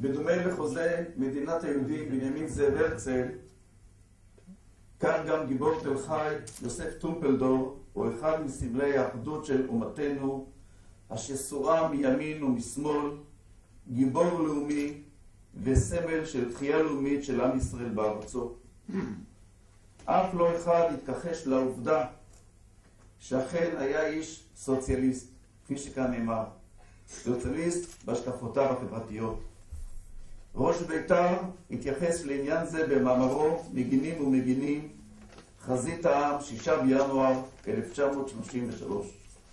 בדומה לחוזה מדינת היהודים בנימין זאב הרצל, כאן גם גיבור תל חי יוסף טרומפלדור הוא אחד מסמלי האחדות של אומתנו, השסורה מימין ומשמאל, גיבור לאומי וסמל של תחייה לאומית של עם ישראל בארצו. אף לא אחד התכחש לעובדה שאכן היה איש סוציאליסט, כפי שכאן נאמר, סוציאליסט בהשקפותיו החברתיות. ראש בית"ר התייחס לעניין זה במאמרו מגינים ומגינים, חזית העם, 6 בינואר 1933.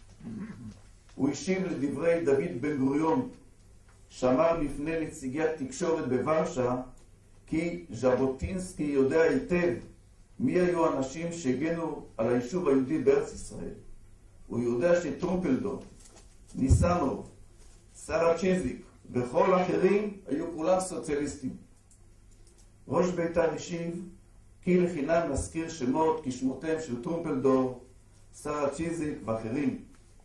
הוא השיב לדברי דוד בן גוריון, שאמר בפני נציגי התקשורת בוורשה, כי ז'בוטינסקי יודע היטב מי היו האנשים שהגנו על היישוב היהודי בארץ ישראל. הוא יודע שטרומפלדור, ניסנוב, סרצ'יזיק וכל האחרים היו כולם סוציאליסטים. ראש בית"ר השיב כי לחינם נזכיר שמות כשמותיהם של טרומפלדור, סרצ'יזיק ואחרים.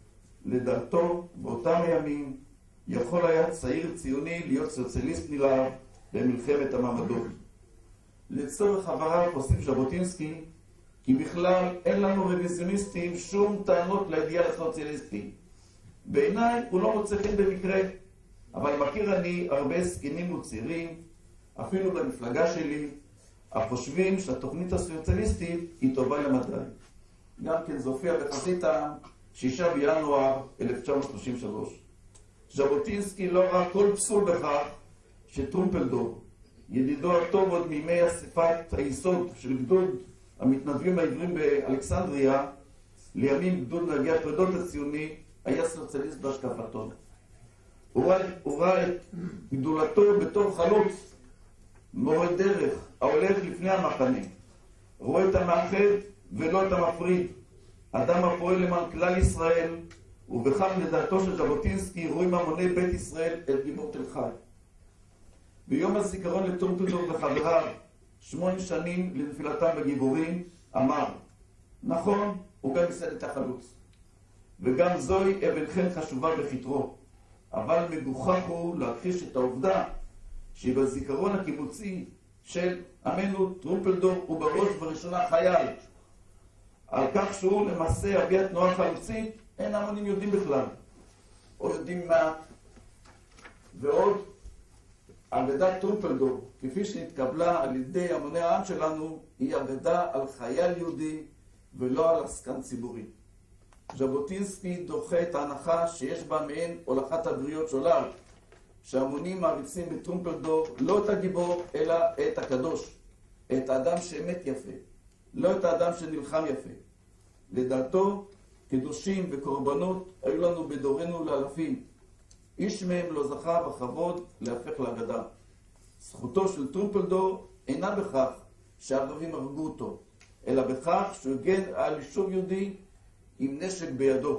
לדעתו באותם הימים יכול היה צעיר ציוני להיות סוציאליסט נלהב במלחמת המעמדות. לצורך הבהרה הוסיף ז'בוטינסקי כי בכלל אין לנו רוויזיוניסטים שום טענות לאידיאל הסוציאליסטי. בעיניי הוא לא מוצא חן במקרה, אבל מכיר אני הרבה זקנים וצעירים, אפילו במפלגה שלי, החושבים שהתוכנית הסוציאליסטית היא טובה למדי. גם כן זה הופיע בחזית העם, 6 בינואר 1933. ז'בוטינסקי לא ראה כל פסול בכך שטרומפלדור, ידידו הטוב עוד מימי אספת היסוד של גדוד המתנדבים העברים באלכסנדריה, לימים גדוד נהגי הפרדות הציוני, היה סוציאליסט בהשקפתו. הוא ראה את גדולתו בתור חלוץ, מורה דרך, ההולך לפני המחנה. רואה את המאחד ולא את המפריד. אדם הפועל למען כלל ישראל, ובכך לדעתו של ז'בוטינסקי רואים המוני בית ישראל את גיבור תל חי. ביום הזיכרון לטרומפלדור וחבריו, 8 שנים לנפילתם בגיבורים, אמר, נכון, הוא גם ייסד את החלוץ. וגם זוהי אבן חן חשובה בכתרו. אבל מגוחך הוא להכחיש את העובדה שבזיכרון הקיבוצי של עמנו טרומפלדור הוא בראש ובראשונה חייל. על כך שהוא למעשה אבי התנועה החלוצית, אין המונים יודעים בכלל, או יודעים מה. ועוד, אגדת טרומפלדור, כפי שנתקבלה על ידי המוני העם שלנו, היא אגדה על חייל יהודי ולא על עסקן ציבורי. ז'בוטינסקי דוחה את ההנחה שיש בה מעין הולכת הבריות שולל, שהמונים מעריצים בטרומפלדור לא את הגיבור, אלא את הקדוש, את האדם שאמת יפה, לא את האדם שנלחם יפה. לדעתו, קדושים וקורבנות היו לנו בדורנו לאלפים. איש מהם לא זכה בכבוד להפך לאגדה. זכותו של טרומפלדור אינה בכך שהערבים הרגו אותו, אלא בכך שהוא הגן על יישוב יהודי עם נשק בידו.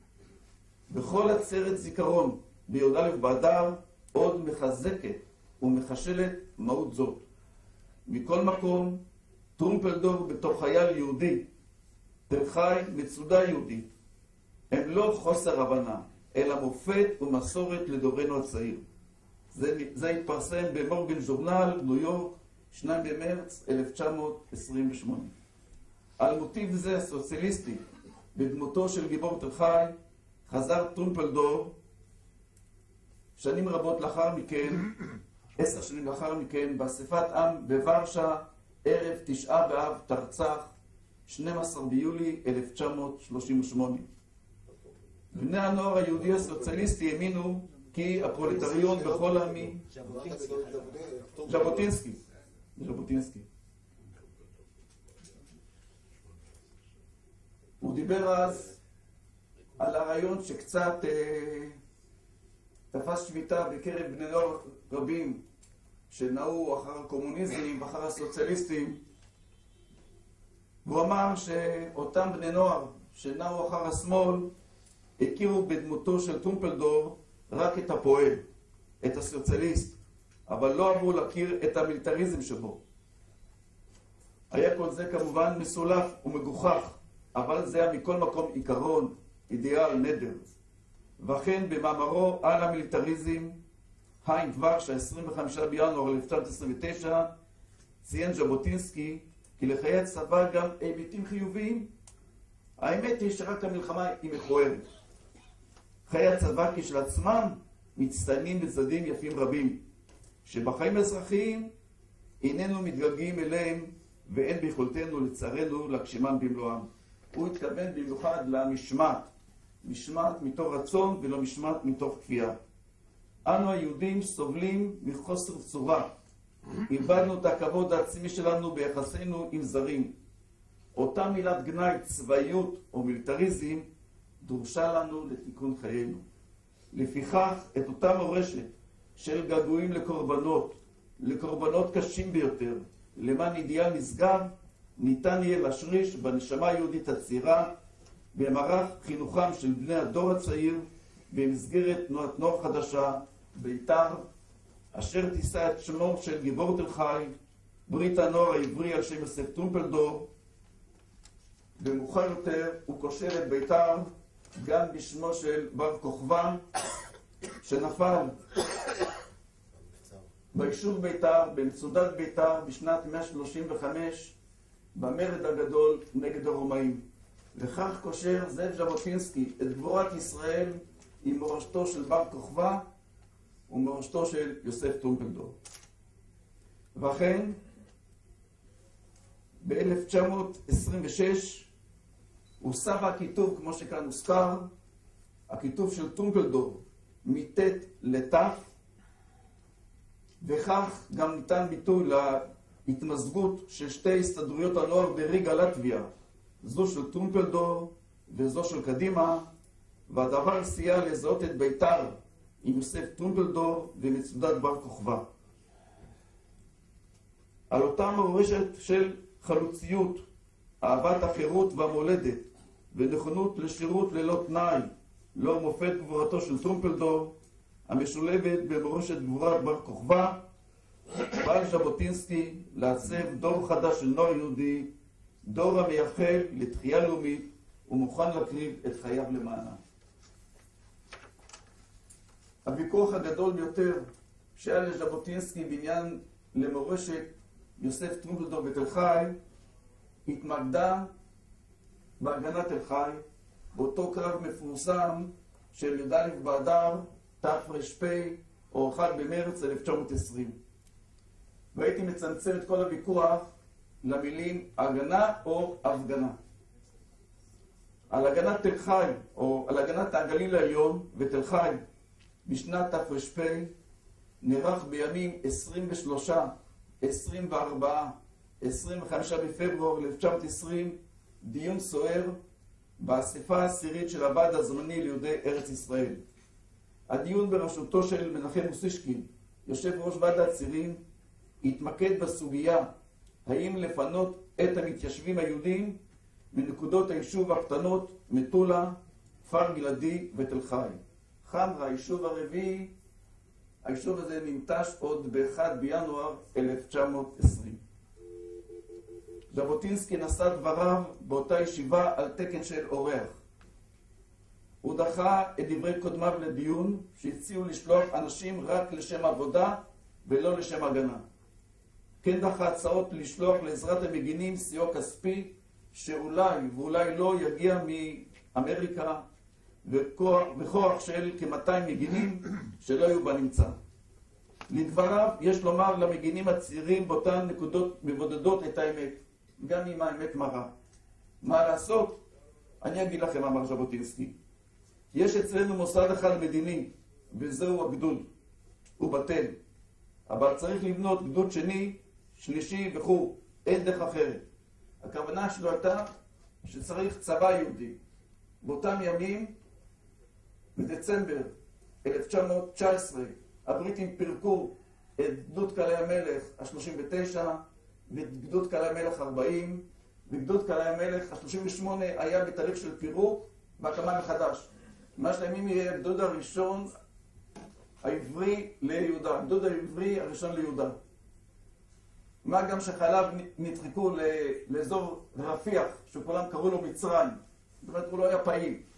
בכל עצרת זיכרון בי"א באדר עוד מחזקת ומחשלת מהות זאת. מכל מקום, טרומפלדור בתור חייל יהודי, תל חי מצודה יהודית, הם לא חוסר הבנה, אלא מופת ומסורת לדורנו הצעיר. זה התפרסם במורגן ז'ורנל, ניו יורק, 2 במרץ 1928. על מוטיב זה הסוציאליסטי, בדמותו של גיבור תל חי, חזר טרומפלדור שנים רבות לאחר מכן, 10 שנים לאחר מכן, באספת עם בוורשה, ערב 9 באב תרצ"ח, 12 ביולי 1938. בני הנוער היהודי הסוציאליסטי האמינו כי הפרולטריון בכל העמים... ז'בוטינסקי. הוא דיבר אז על הרעיון שקצת תפס שביתה בקרב בני נוער רבים שנעו אחר הקומוניזם ואחר הסוציאליסטים. והוא אמר שאותם בני נוער שנעו אחר השמאל הכירו בדמותו של טרומפלדור רק את הפועל, את הסוציאליסט, אבל לא אהבו להכיר את המיליטריזם שבו. היה כל זה כמובן מסולף ומגוחך, אבל זה היה מכל מקום עיקרון, אידיאל, נדר. וכן במאמרו על המיליטריזם, חיים טווח, 25 בינואר 1929, ציין ז'בוטינסקי כי לחיי הצבא גם היבטים חיוביים. האמת היא שרק המלחמה היא מכוערת. חיי הצבא כשלעצמם מצטיינים בצדדים יפים רבים, שבחיים האזרחיים איננו מתגעגעים אליהם ואין ביכולתנו לצערנו להגשימם במלואם. הוא התכוון במיוחד למשמעת, משמעת מתוך רצון ולא משמעת מתוך כפייה. אנו היהודים סובלים מחוסר צורה. איבדנו את הכבוד העצמי שלנו ביחסינו עם זרים. אותה מילת גנאי, צבאיות או מיליטריזם, דורשה לנו לתיקון חיינו. לפיכך, את אותה מורשת של געגועים לקורבנות קשים ביותר, למען אידיאל נשגב, ניתן יהיה להשריש בנשמה היהודית הצעירה, במערך חינוכם של בני הדור הצעיר, במסגרת תנועת נוער חדשה, בית"ר, אשר תישא את שמו של גיבור תל חי, ברית הנוער העברי על שם יוסף טרומפלדור, ומאוחר יותר הוא קושר את בית"ר גם בשמו של בר כוכבא, שנפל ביישוב בית"ר, במצודת בית"ר, בשנת 135, במרד הגדול נגד הרומאים. וכך קושר זאב ז'בוטינסקי את גבורת ישראל עם מורשתו של בר כוכבא ומורשתו של יוסף טרומפלדור. ואכן, ב-1926 הוסף הכיתוב, כמו שכאן הוזכר, הכיתוב של טרומפלדור מט' לת', וכך גם ניתן ביטוי להתמזגות של שתי הסתדרויות הנוער בריגה לטביה, זו של טרומפלדור וזו של קדימה, והדבר סייע לזהות את בית"ר עם יוסף טרומפלדור ומצודת בר כוכבא. על אותה מורשת של חלוציות, אהבת החירות והמולדת ונכונות לשירות ללא תנאי, לא מופת גבורתו של טרומפלדור, המשולבת במורשת גבורת בר כוכבא, פעל ז'בוטינסקי לעצב דור חדש של נוער יהודי, דור המייחל לתחייה לאומית ומוכן להקריב את חייו למענה. הוויכוח הגדול ביותר שהיה לז'בוטינסקי בעניין למורשת יוסף טרומפלדור בתל חי התמקדה בהגנת תל חי, באותו קרב מפורסם של י"א באדר תר"פ או 1 במרץ 1920. והייתי מצמצם את כל הוויכוח למילים הגנה או הפגנה. על הגנת תל חי או על הגנת הגליל העליון ותל חי בשנת תר"פ נערך בימים 23, 24, 25 בפברואר 1920 דיון סוער באספה העשירית של הוועד הזמני ליהודי ארץ ישראל. הדיון בראשותו של מנחם אוסישקין, יושב ראש ועד הצירים, התמקד בסוגיה האם לפנות את המתיישבים היהודים מנקודות היישוב הקטנות מטולה, כפר גלעדי ותל חי. חמרה, היישוב הרביעי, היישוב הזה ננטש עוד ב-1 בינואר 1920. ז'בוטינסקי נשא דבריו באותה ישיבה על תקן של אורח. הוא דחה את דברי קודמיו לדיון שהציעו לשלוח אנשים רק לשם עבודה ולא לשם הגנה. כן דחה הצעות לשלוח לעזרת המגינים סיוע כספי שאולי ואולי לא יגיע מאמריקה וכוח של כ-200 מגינים שלא היו בנמצא. לדבריו יש לומר למגינים הצעירים באותן נקודות מבודדות את האמת, גם אם האמת מרה. מה לעשות? אני אגיד לכם, אמר ז'בוטינסקי. יש אצלנו מוסד אחד מדיני, וזהו הגדוד. הוא בטל. אבל צריך לבנות גדוד שני, שלישי וכו'. אין דרך אחרת. הכוונה שלו הייתה שצריך צבא יהודי. באותם ימים, בדצמבר 1919, הבריטים פירקו את גדוד קלעי המלך ה-39 ואת גדוד קלעי המלך ה-40, וגדוד קלעי המלך ה-38 היה בתהליך של פירוק והקמה מחדש. מה שלמים יהיה הגדוד הראשון העברי ליהודה, הגדוד העברי הראשון ליהודה. מה גם שחייליו נדחקו לאזור רפיח, שכולם קראו לו מצרים. זאת אומרת, הוא לא היה פעיל.